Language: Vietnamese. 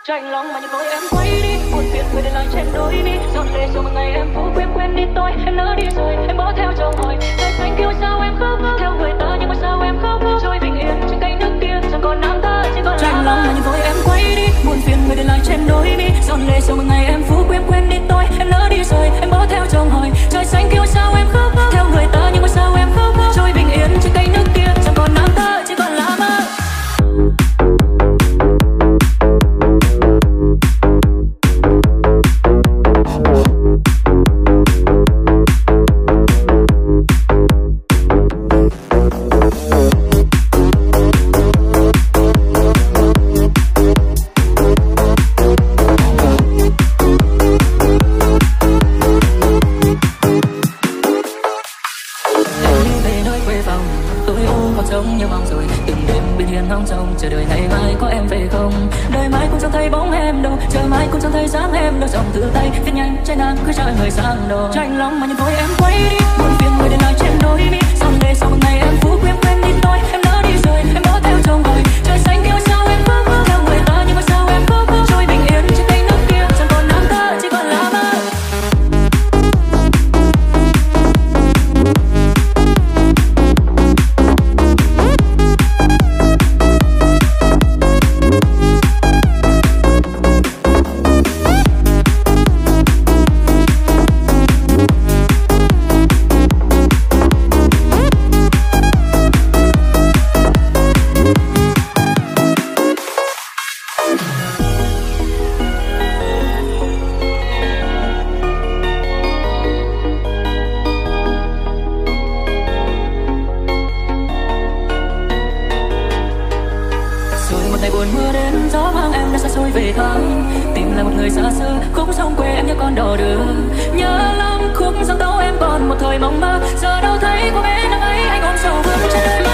Chạnh lòng mà như tôi em quay đi, buồn phiền người để lại trên đôi mi. Giọt lệ rồi một ngày em phố quên đi tôi, em lỡ đi rồi em bỏ theo chồng hỏi. Trời xanh kêu sao em khóc, theo người ta nhưng mà sao em khóc. Trôi bình yên trên cây nước kia, chẳng còn nàng ta chỉ còn chạnh lòng mà như tôi em quay đi, buồn phiền người để lại trên đôi mi. Giọt lệ rồi một ngày em phố quên đi tôi, em lỡ đi rồi em bỏ theo chồng hỏi. Trời xanh kêu sao em khóc, theo người ta nhưng mà sao em khóc. Trôi bình yên trên cây nước kia, chẳng còn nàng ta chỉ còn là mơ. Chờ đợi ngày mai có em về không? Đời mai cũng chẳng thấy bóng em đâu, chờ mai cũng chẳng thấy dáng em đâu. Dòng thư tay viết nhanh trên nàng cứ chờ người sang đồ. Chạnh lòng mà nhìn tôi em quay đi, buồn phiền người để lại trên đôi mi. Dòng lệ sau một ngày em phú quên đi tôi, em lỡ đi rồi em bỏ theo chồng hỏi. Trời xanh kêu sao em khóc, theo người ta nhưng mà sao em khóc. Trôi bình yên trên cây nước kia, chẳng còn nàng ta chỉ còn là mơ. Tìm lại một người xa xưa, khúc sông quê em nhớ con đò đưa. Nhớ lắm khúc dòng tấu em còn một thời mong mơ, giờ đâu thấy cô bé năm ấy anh ôm sầu vương trên đời.